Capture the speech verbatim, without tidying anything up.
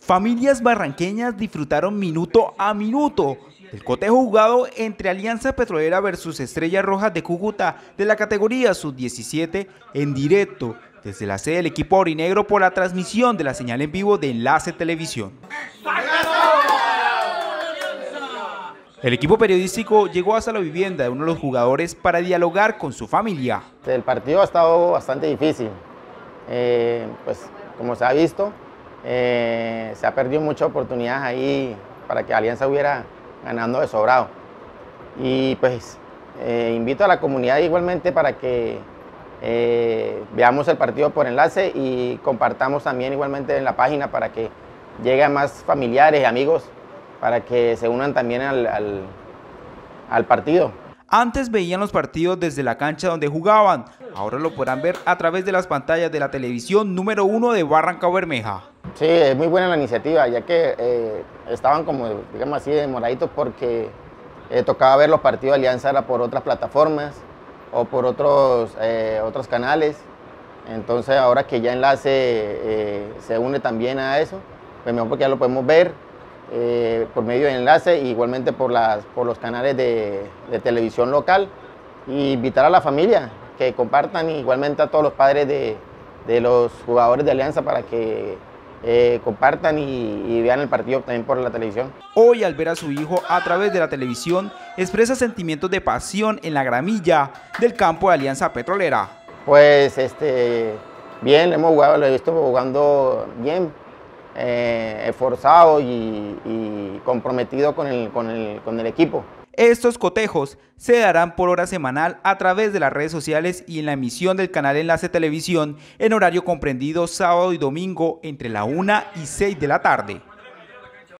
Familias barranqueñas disfrutaron minuto a minuto el cotejo jugado entre Alianza Petrolera versus Estrellas Rojas de Cúcuta de la categoría sub diecisiete en directo desde la sede del equipo aurinegro por la transmisión de la señal en vivo de Enlace Televisión. El equipo periodístico llegó hasta la vivienda de uno de los jugadores para dialogar con su familia. El partido ha estado bastante difícil, eh, pues como se ha visto, eh, se ha perdido muchas oportunidades ahí para que Alianza hubiera ganando de sobrado. Y pues eh, invito a la comunidad igualmente para que eh, veamos el partido por Enlace y compartamos también igualmente en la página para que lleguen más familiares y amigos para que se unan también al, al, al partido. Antes veían los partidos desde la cancha donde jugaban, ahora lo podrán ver a través de las pantallas de la televisión número uno de Barrancabermeja. Sí, es muy buena la iniciativa, ya que eh, estaban como, digamos así, demoraditos porque eh, tocaba ver los partidos de Alianza era por otras plataformas o por otros, eh, otros canales. Entonces ahora que ya Enlace eh, se une también a eso, pues mejor porque ya lo podemos ver eh, por medio de Enlace, e igualmente por, las, por los canales de, de televisión local. Y invitar a la familia que compartan, igualmente a todos los padres de, de los jugadores de Alianza para que Eh, compartan y, y vean el partido también por la televisión. Hoy, al ver a su hijo a través de la televisión, expresa sentimientos de pasión en la gramilla del campo de Alianza Petrolera. Pues este, bien, hemos jugado, lo he visto jugando bien, eh, esforzado y, y comprometido con el, con, el, con el equipo. Estos cotejos se darán por hora semanal a través de las redes sociales y en la emisión del canal Enlace Televisión en horario comprendido sábado y domingo entre la una y seis de la tarde.